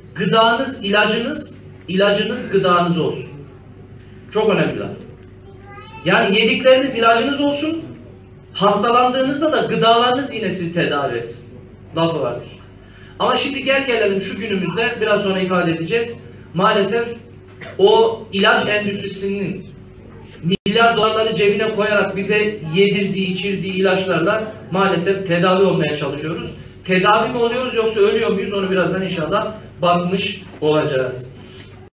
gıdanız ilacınız, ilacınız gıdanız olsun. Çok önemli. Yani yedikleriniz ilacınız olsun, hastalandığınızda da gıdalarınız yine sizi tedavi etsin. Lafı vardır. Ama şimdi gelelim şu günümüzde, biraz sonra ifade edeceğiz. Maalesef o ilaç endüstrisinin milyar dolarları cebine koyarak bize yedirdiği, içirdiği ilaçlarla maalesef tedavi olmaya çalışıyoruz. Tedavi mi oluyoruz yoksa ölüyor muyuz? Onu birazdan inşallah bakmış olacağız.